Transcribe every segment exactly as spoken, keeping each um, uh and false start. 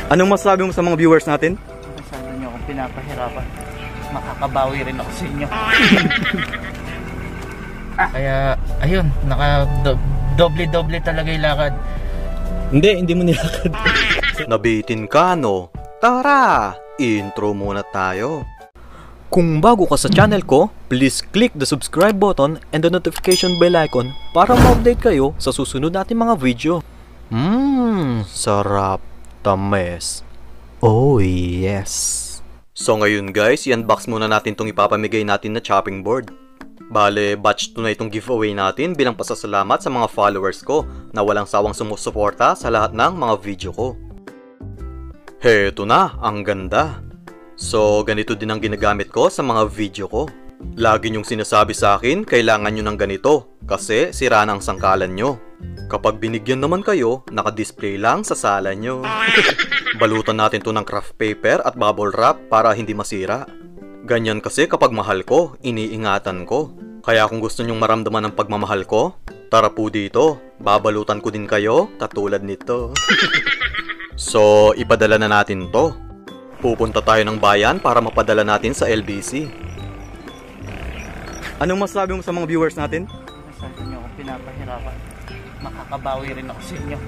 Anong masasabi mo sa mga viewers natin? Masyado nyo akong pinapahirapan. Makakabawi rin ako sa inyo. Kaya, ayun, naka doble-doble talaga yung lakad. Hindi, hindi mo nilakad. Nabitin ka, no? Tara, intro muna tayo. Kung bago ka sa channel ko, please click the subscribe button and the notification bell icon para ma-update kayo sa susunod nating mga video. Mmm, sarap. Tames. Oh yes. So ngayon guys, i-unbox muna natin itong ipapamigay natin na chopping board. Bale, batch two na itong giveaway natin bilang pasasalamat sa mga followers ko na walang sawang sumusuporta sa lahat ng mga video ko. Heto na, ang ganda. So, ganito din ang ginagamit ko sa mga video ko. Lagi nyong sinasabi sa akin, kailangan nyo ng ganito kasi sira na ang sangkalan nyo. Kapag binigyan naman kayo, naka-display lang sa sala nyo. Balutan natin to ng craft paper at bubble wrap para hindi masira. Ganyan kasi kapag mahal ko, iniingatan ko. Kaya kung gusto nyong maramdaman ang pagmamahal ko, tara po dito, babalutan ko din kayo katulad nito. So, ipadala na natin to. Pupunta tayo ng bayan para mapadala natin sa L B C. Anong masasabi mo sa mga viewers natin? Masyado nyo akong pinapahirapan. Makakabawi rin ako sa inyo.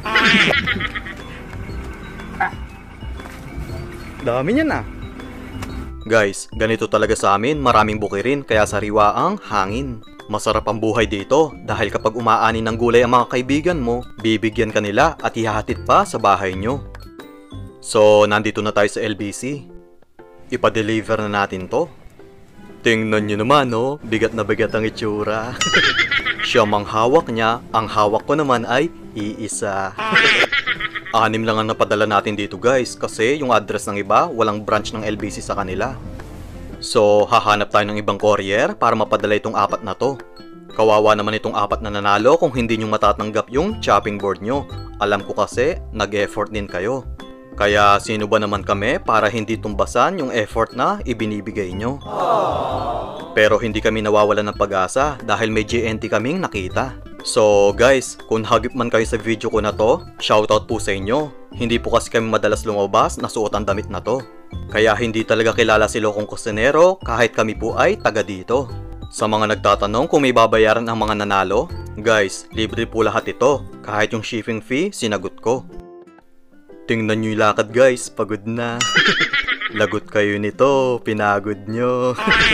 Dami niyan ah. Guys, ganito talaga sa amin, maraming bukirin kaya sariwa ang hangin. Masarap ang buhay dito dahil kapag umaani ng gulay ang mga kaibigan mo, bibigyan ka nila at ihahatid pa sa bahay nyo. So, nandito na tayo sa L B C. Ipa-deliver na natin to. Tingnan nyo naman, no? Bigat na bigat ang itsura. Siya mang hawak niya, ang hawak ko naman ay iisa. Anim lang ang napadala natin dito guys kasi yung address ng iba, walang branch ng L B C sa kanila. So, hahanap tayo ng ibang courier para mapadala itong apat na to. Kawawa naman itong apat na nanalo kung hindi nyo matatanggap yung chopping board nyo. Alam ko kasi, nag-effort din kayo. Kaya sino ba naman kami para hindi tumbasan yung effort na ibinibigay nyo? Pero hindi kami nawawalan ng pag-asa dahil may G N T kaming nakita. So guys, kung hagip man kayo sa video ko na to, shoutout po sa inyo. Hindi po kasi kami madalas lumabas na suot ang damit na to. Kaya hindi talaga kilala si Lokong Kusinero kahit kami po ay taga dito. Sa mga nagtatanong kung may babayaran ang mga nanalo, guys, libre po lahat ito. Kahit yung shipping fee, sinagot ko. Tingnan nyo yung lakad guys, pagod na. Lagot kayo nito, pinagod nyo.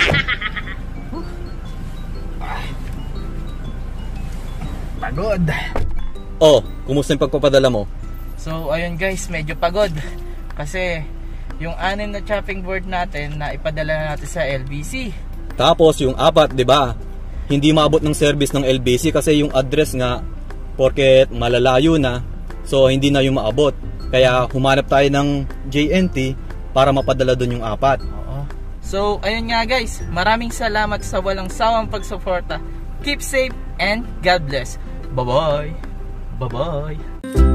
Pagod. Oh, kumusta yung pagpapadala mo? So, ayun guys, medyo pagod. Kasi, yung anim na chopping board natin na ipadala natin sa L B C. Tapos yung apat, di ba? Hindi maabot ng service ng L B C kasi yung address nga, porket malalayo na, so hindi na yung maabot. Kaya humanap tayo ng J N T para mapadala doon yung apat. Oo. So, ayun nga guys, maraming salamat sa walang sawang pagsuporta. Keep safe and God bless. Bye-bye. Bye-bye.